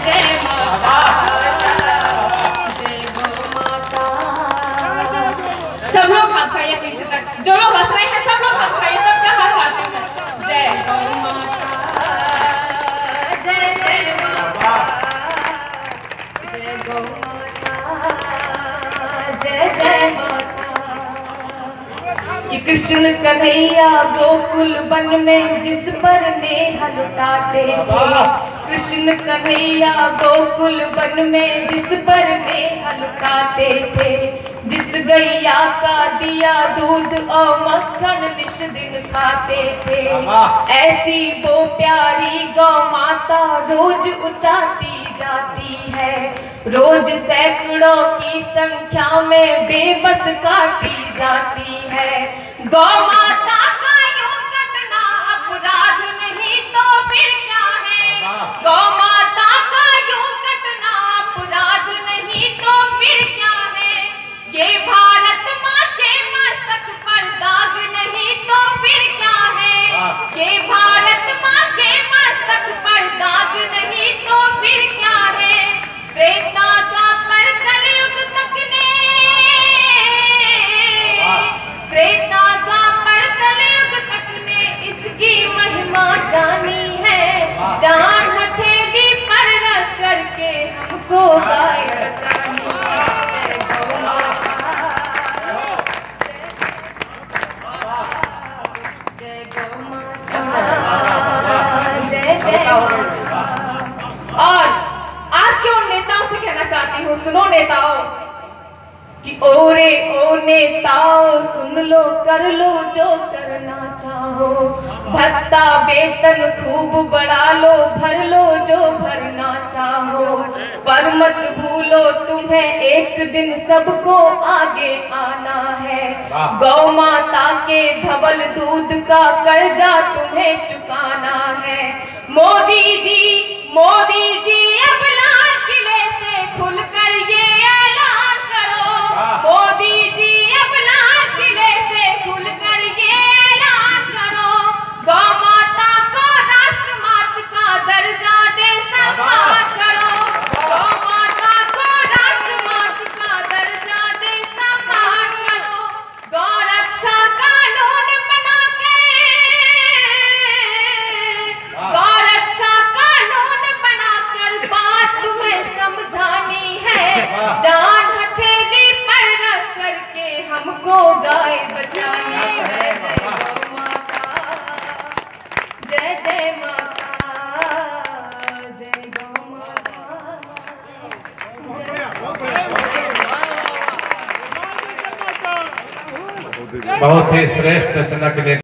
जय माता, जय गौ माता। सब लोग हाथ उठाइए पीछे तक, जो लोग हंस रहे हैं सब लोग हाथ उठाइए, सबका हाथ चाहते हैं। जय गौ माता, जय जय माता, जय गौ माता, जय जय माता। कि कृष्ण कन्हैया गोकुल वन में जिस पर नेह लुटाते थे, कृष्ण कन्हैया गोकुल वन में जिस पर नेह लुटाते थे, जिस गैया का दिया दूध और मक्खन निश दिन खाते थे, ऐसी वो प्यारी गौ माता रोज उचाटी जाती है, रोज सैकड़ों की संख्या में बेबस काटी जाती है। गौ माता का यूं कटना अपराध नहीं तो फिर क्या है, गौ माता का यूं कटना अपराध नहीं तो फिर क्या है, ये भारत माँ के मस्तक पर दाग नहीं तो फिर क्या है, ये भारत माँ के मस्तक पर दाग नहीं तो फिर क्या है। त्रेता द्वापर कलयुग तक ने, त्रेता द्वापर कलयुग तक ने इसकी महिमा जानी है, जान हथेली पर रख करके हमको गाय बचानी। जय गौ माता, जय गौ माता, जय जय माता। और आज के उन नेताओं से कहना चाहती हूँ, सुनो नेताओं, कि ओरे ओ नेताओं सुन लो, कर लो जो करना चाहो, भत्ता वेतन खूब बढ़ा लो, भर लो जो भरना चाहो, पर मत भूलो तुम्हें एक दिन सबको आगे आना है, गौ माता के धवल दूध का कर्जा तुम्हें चुकाना है। मोदी जी अब लाल किले से खुलकर ये ऐलान करो, मोदी जी अब लाल किले से खुलकर ये ऐलान करो, गौ माता को राष्ट्रमाता का दर्जा दे सम्मान करो, गौ माता को राष्ट्रमाता का दर्जा दे सम्मान करो, गौ रक्षा कानून बनाकर, गौ रक्षा कानून बनाकर बात तुम्हें समझानी है, जान हथेली पर रख करके हमको गाय बचानी है। जय गौ माता, जय जय माता, जय गौ माता, बहुत ही श्रेष्ठ रचना के लिए